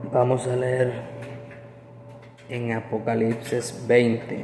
Vamos a leer en Apocalipsis 20,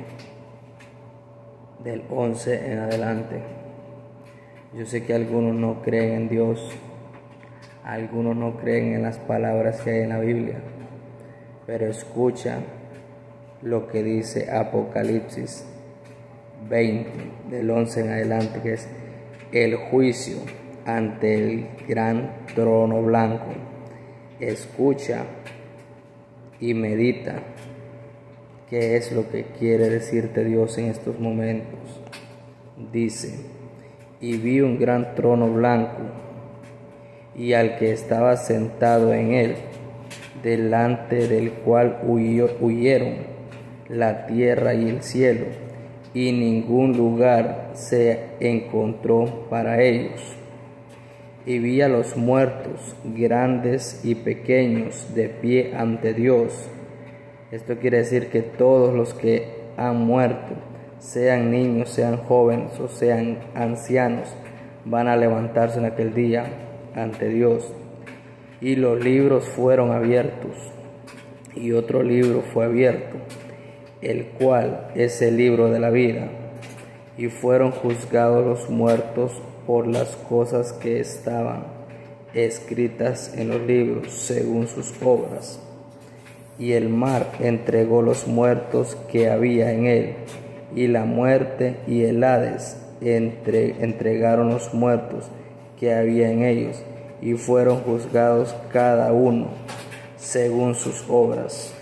del 11 en adelante. Yo sé que algunos no creen en Dios, algunos no creen en las palabras que hay en la Biblia, pero escucha lo que dice Apocalipsis 20, del 11 en adelante, que es el juicio ante el gran trono blanco. Escucha y medita qué es lo que quiere decirte Dios en estos momentos. Dice: y vi un gran trono blanco y al que estaba sentado en él, delante del cual huyeron la tierra y el cielo, y ningún lugar se encontró para ellos. Y vi a los muertos, grandes y pequeños, de pie ante Dios. Esto quiere decir que todos los que han muerto, sean niños, sean jóvenes o sean ancianos, van a levantarse en aquel día ante Dios. Y los libros fueron abiertos, y otro libro fue abierto, el cual es el libro de la vida. Y fueron juzgados los muertos por las cosas que estaban escritas en los libros según sus obras. Y el mar entregó los muertos que había en él, y la muerte y el Hades entregaron los muertos que había en ellos, y fueron juzgados cada uno según sus obras.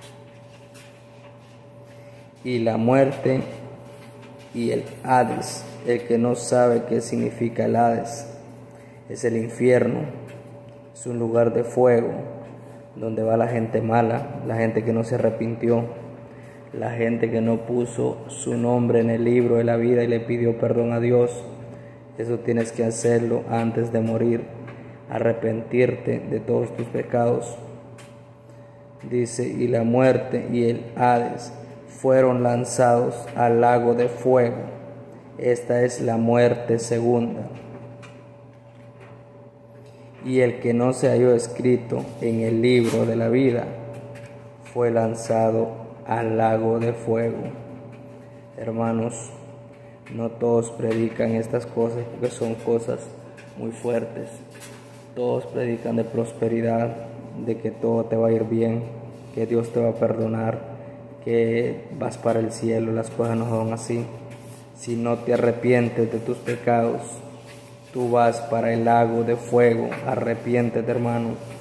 Y la muerte y el Hades, el que no sabe qué significa el Hades, es el infierno, es un lugar de fuego donde va la gente mala, la gente que no se arrepintió, la gente que no puso su nombre en el libro de la vida y le pidió perdón a Dios. Eso tienes que hacerlo antes de morir, arrepentirte de todos tus pecados. Dice: y la muerte y el Hades fueron lanzados al lago de fuego. Esta es la muerte segunda. Y el que no se halló escrito en el libro de la vida fue lanzado al lago de fuego. Hermanos, no todos predican estas cosas porque son cosas muy fuertes. Todos predican de prosperidad, de que todo te va a ir bien, que Dios te va a perdonar, que vas para el cielo. Las cosas no son así. Si no te arrepientes de tus pecados, tú vas para el lago de fuego. Arrepiéntete, hermano.